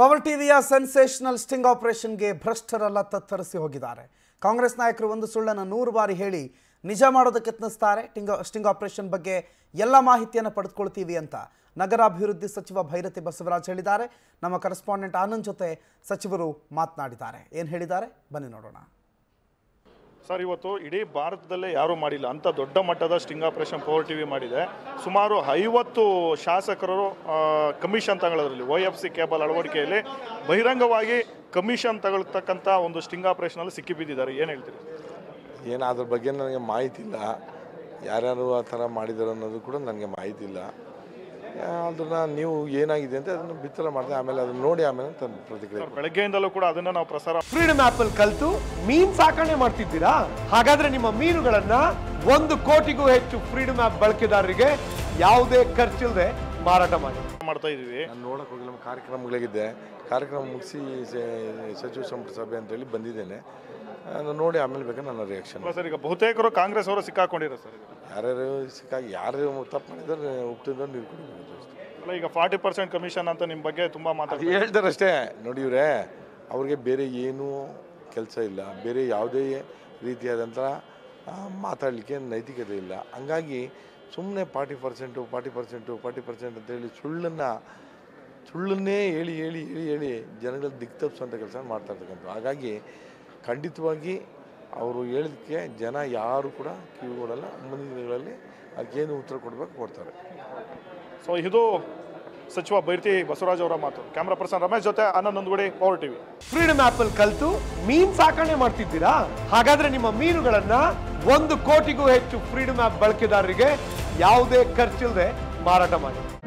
Power ಟಿವಿಯ sensational sting ಆಪರೇಷನ್ಗೆ ಭ್ರಷ್ಟರೆಲ್ಲ ತತ್ತರಿಸಿ ಹೋಗಿದ್ದಾರೆ. ಕಾಂಗ್ರೆಸ್ ನಾಯಕರು ಒಂದು ಸುಳ್ಳನ್ನು 100 ಬಾರಿ ಹೇಳಿ ನಿಜ ಮಾಡೋದಕ್ಕೆ ಯತ್ನಿಸ್ತಾರೆ. ಸ್ಟಿಂಗ್ ಆಪರೇಷನ್ ಬಗ್ಗೆ ಎಲ್ಲ ಮಾಹಿತಿಯನ್ನು ಪಡೆದುಕೊಳ್ತೀವಿ ಅಂತ ನಗರಾಭಿವೃದ್ಧಿ ಸಚಿವ ಭೈರತಿ ಬಸವರಾಜ್ ಹೇಳಿದ್ದಾರೆ. ನಮ್ಮ ಕರೆಸ್ಪಾಂಡೆಂಟ್ ಆನಂದ್ ಜೊತೆ ಸಚಿವರು ಮಾತನಾಡಿದ್ದಾರೆ. ಏನು ಹೇಳಿದ್ದಾರೆ ಬನ್ನಿ ನೋಡೋಣ. ಸರ್, ಇವತ್ತು ಇಡೀ ಭಾರತದಲ್ಲೇ ಯಾರೂ ಮಾಡಿಲ್ಲ ಅಂತ ದೊಡ್ಡ ಮಟ್ಟದ ಸ್ಟಿಂಗ್ ಆಪರೇಷನ್ ಪವರ್ ಟಿವಿ ಮಾಡಿದೆ. ಸುಮಾರು 50 ಶಾಸಕರು ಕಮಿಷನ್ ತಗೊಳ್ಳೋದ್ರಲ್ಲಿ OFC ಕೇಬಲ್ ಅಳವಡಿಕೆಯಲ್ಲಿ ಬಹಿರಂಗವಾಗಿ ಕಮಿಷನ್ ತಗೊಳ್ತಕ್ಕಂಥ ಒಂದು ಸ್ಟಿಂಗ್ ಆಪರೇಷನಲ್ಲಿ ಸಿಕ್ಕಿಬಿದ್ದಿದ್ದಾರೆ. ಏನು ಹೇಳ್ತೀರಿ? ಏನು ಅದ್ರ ಬಗ್ಗೆ ನನಗೆ ಮಾಹಿತಿ ಇಲ್ಲ. ಯಾರ್ಯಾರು ಆ ಥರ ಮಾಡಿದ್ದಾರೆ ಅನ್ನೋದು ಕೂಡ ನನಗೆ ಮಾಹಿತಿ ಇಲ್ಲ. ಅದನ್ನು ನೀವು ಏನಾಗಿದೆ ಅಂತ ಅದನ್ನು ಬಿತ್ತರ ಮಾಡಿದೆ, ಆಮೇಲೆ ಅದನ್ನು ನೋಡಿ ಆಮೇಲೆ ಪ್ರತಿಕ್ರಿಯೆ. ಬೆಳಗ್ಗೆಯಿಂದಲೂ ಕೂಡ ಅದನ್ನು ನಾವು ಪ್ರಸಾರ ಫ್ರೀಡಮ್ ಆಪ್ ಅಲ್ಲಿ ಕಲಿತು ಮೀನ್ ಸಾಕಣೆ ಮಾಡ್ತಿದ್ದೀರಾ? ಹಾಗಾದ್ರೆ ನಿಮ್ಮ ಮೀನುಗಳನ್ನ 1 ಕೋಟಿಗೂ ಹೆಚ್ಚು ಫ್ರೀಡಮ್ ಆಪ್ ಬಳಕೆದಾರರಿಗೆ ಯಾವುದೇ ಖರ್ಚಿಲ್ಲದೆ ಮಾರಾಟ ಮಾಡ್ತಾ ಇದೀವಿ. ನಾನು ನೋಡಕ್ಕೆ ಹೋಗಿಲ್ಲ, ಕಾರ್ಯಕ್ರಮಗಳಿದ್ದೆ. ಕಾರ್ಯಕ್ರಮ ಮುಗಿಸಿ ಸಚಿವ ಸಂಪುಟ ಸಭೆ ಅಂತೇಳಿ ಬಂದಿದ್ದೇನೆ. ನಾನು ನೋಡಿ ಆಮೇಲೆ ಬೇಕಾದ್ರೆ ನನ್ನ ರಿಯಾಕ್ಷನ್. ಸರ್, ಈಗ ಬಹುತೇಕರು ಕಾಂಗ್ರೆಸ್ ಅವರು ಸಿಕ್ಕಾಕೊಂಡಿರೋ ಸರ್. ಯಾರ್ಯಾರು ಯಾರು ತಪ್ಪು ಮಾಡಿದ್ರೆ ಉಪ್ತಿದ್ರೆ ನೀವು ಕೊಡಬೇಕು ಅಲ್ಲ, ಈಗ 40% ಕಮಿಷನ್ ಅಂತ ನಿಮ್ಮ ಬಗ್ಗೆ ತುಂಬ ಹೇಳ್ತಾರೆ ಅಷ್ಟೇ. ನೋಡಿ ಇವ್ರೆ, ಅವ್ರಿಗೆ ಬೇರೆ ಏನೂ ಕೆಲಸ ಇಲ್ಲ, ಬೇರೆ ಯಾವುದೇ ರೀತಿಯಾದಂಥ ಮಾತಾಡಲಿಕ್ಕೆ ನೈತಿಕತೆ ಇಲ್ಲ. ಹಂಗಾಗಿ ಸುಮ್ಮನೆ 40% ಅಂತೇಳಿ ಸುಳ್ಳನ್ನೇ ಹೇಳಿ ಜನಗಳ ದಿಕ್ತಪ್ಪಿಸುವಂಥ ಕೆಲಸ ಮಾಡ್ತಾ ಇರ್ತಕ್ಕಂಥ. ಹಾಗಾಗಿ ಖಂಡಿತವಾಗಿ ಅವರು ಹೇಳಿದಕ್ಕೆ ಜನ ಯಾರು ಕೂಡ ಕಿವಿ ಕೊಡಲ್ಲ. ಮುಂದಿನ ದಿನಗಳಲ್ಲಿ ಅದಕ್ಕೇನು ಉತ್ತರ ಕೊಡ್ತಾರೆ. ಸೊ ಇದು ಸಚಿವ ಭೈರತಿ ಬಸವರಾಜ್ ಅವರ ಮಾತು. ಕ್ಯಾಮ್ರಾ ಪರ್ಸನ್ ರಮೇಶ್ ಜೊತೆ Anand Nandagudi, power TV. Freedom app ಅಲ್ಲಿ ಕಲಿತು ಮೀನ್ ಸಾಕಣೆ ಮಾಡ್ತಿದ್ದೀರಾ? ಹಾಗಾದ್ರೆ ನಿಮ್ಮ ಮೀನುಗಳನ್ನ 1 ಕೋಟಿಗೂ ಹೆಚ್ಚು ಫ್ರೀಡಮ್ ಆಪ್ ಬಳಕೆದಾರರಿಗೆ ಯಾವುದೇ ಖರ್ಚಿಲ್ಲದೆ ಮಾರಾಟ ಮಾಡಿ.